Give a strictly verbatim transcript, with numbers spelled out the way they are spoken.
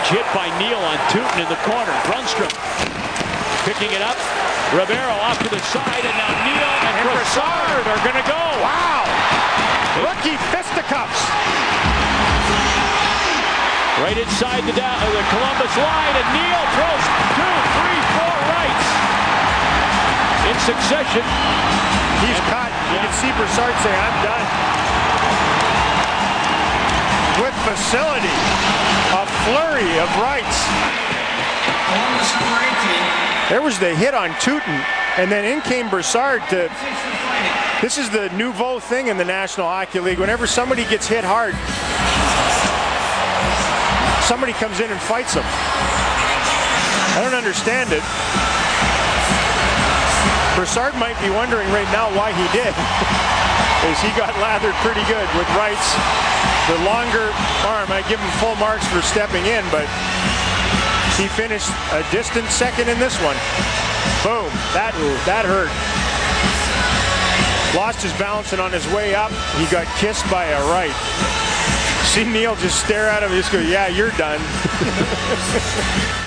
Huge hit by Neal on Tootin in the corner. Brunstrom picking it up. Ribeiro off to the side, and now Neal and, and Brassard are going to go. Wow! Rookie fisticuffs. Right inside the, uh, the Columbus line, and Neal throws two, three, four rights in succession. He's and, caught. You yeah. can see Brassard say, "I'm done." With facility, a flurry of rights. There was the hit on Tootin, and then in came Brassard to. This is the nouveau thing in the National Hockey League. Whenever somebody gets hit hard, somebody comes in and fights them. I don't understand it. Brassard might be wondering right now why he did. Because he got lathered pretty good with rights. The longer arm, I give him full marks for stepping in, but he finished a distant second in this one. Boom, that, that hurt. Lost his balance, and on his way up, he got kissed by a right. See Neal just stare at him, just go, yeah, you're done.